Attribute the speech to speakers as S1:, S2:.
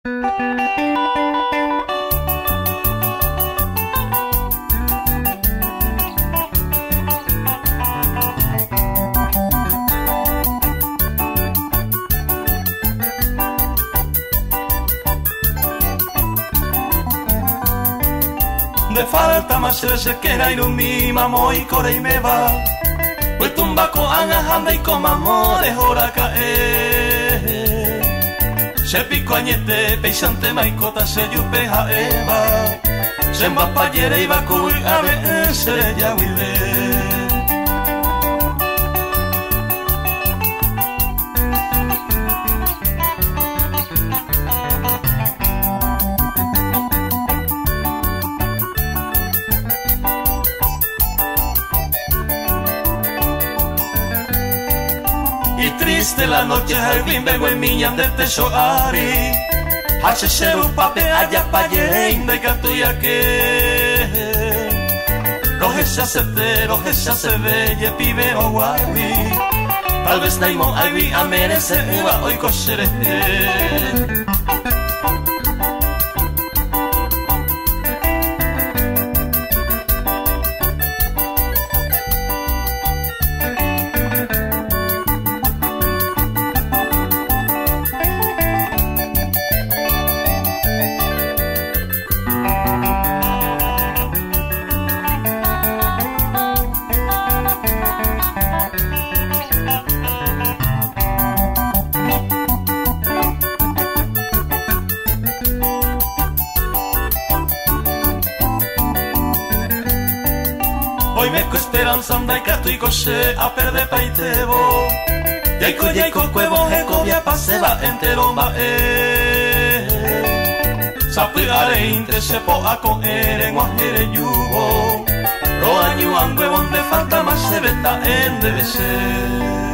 S1: Me falta más veces que na irumi mamo y core y me va. Pues tumbaco angajanda y con amores hora cae. Se pico añete peisante maicota se yupe jaeva. Se mbapa yere y bacu y a veces ya huile. Triste la noche, el bien vengo en miñan de tesoari. Hace ser un papel allá pa' yein de catuya que. Roje se hace belle, pibe o guavi. Tal vez naimo agui a merecer uva hoy coseré. Hoy me co esperanza anda y cato y coche a perder paitebo. Yaiko cuevo jecovia paseba entero va Sapiare inte se po a coere guajere yugo. Roañu angue bonde falta más se veta en debe ser.